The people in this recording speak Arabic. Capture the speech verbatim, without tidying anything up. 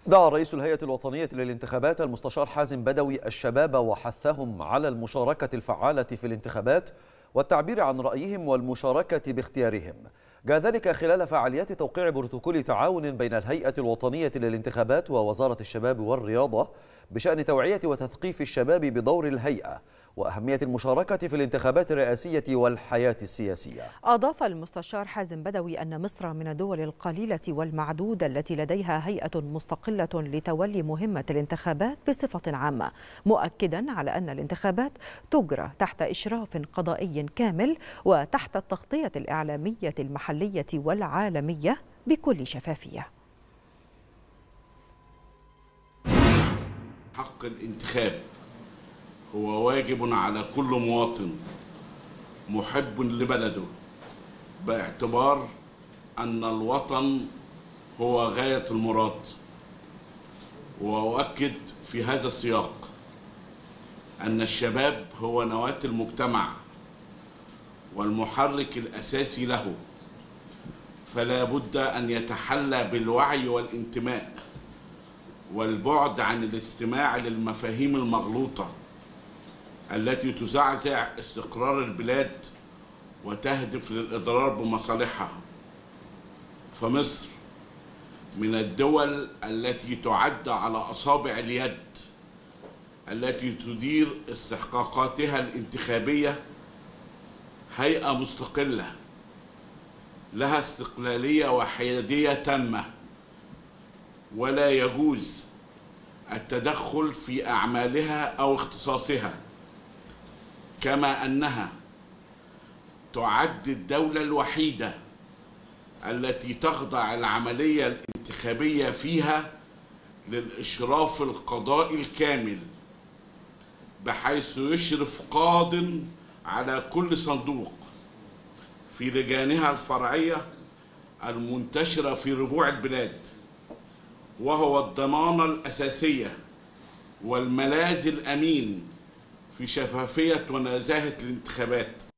دعا رئيس الهيئة الوطنية للانتخابات المستشار حازم بدوي الشباب وحثهم على المشاركة الفعالة في الانتخابات والتعبير عن رأيهم والمشاركة باختيارهم. جاء ذلك خلال فعاليات توقيع بروتوكول تعاون بين الهيئة الوطنية للانتخابات ووزارة الشباب والرياضة بشأن توعية وتثقيف الشباب بدور الهيئة وأهمية المشاركة في الانتخابات الرئاسية والحياة السياسية. أضاف المستشار حازم بدوي أن مصر من الدول القليلة والمعدودة التي لديها هيئة مستقلة لتولي مهمة الانتخابات بصفة عامة، مؤكدا على أن الانتخابات تجرى تحت إشراف قضائي كامل وتحت التغطية الإعلامية المحلية والعالمية بكل شفافية. حق الانتخاب هو واجب على كل مواطن محب لبلده، باعتبار أن الوطن هو غاية المراد. وأؤكد في هذا السياق أن الشباب هو نواة المجتمع والمحرك الأساسي له، فلا بد أن يتحلى بالوعي والانتماء والبعد عن الاستماع للمفاهيم المغلوطة التي تزعزع استقرار البلاد وتهدف للإضرار بمصالحها. فمصر من الدول التي تعد على أصابع اليد التي تدير استحقاقاتها الانتخابية هيئة مستقلة لها استقلالية وحيادية تامة، ولا يجوز التدخل في أعمالها أو اختصاصها، كما أنها تعد الدولة الوحيدة التي تخضع العملية الانتخابية فيها للإشراف القضائي الكامل، بحيث يشرف قاض على كل صندوق في لجانها الفرعية المنتشرة في ربوع البلاد، وهو الضمانة الأساسية والملاذ الأمين في شفافية ونزاهة الانتخابات.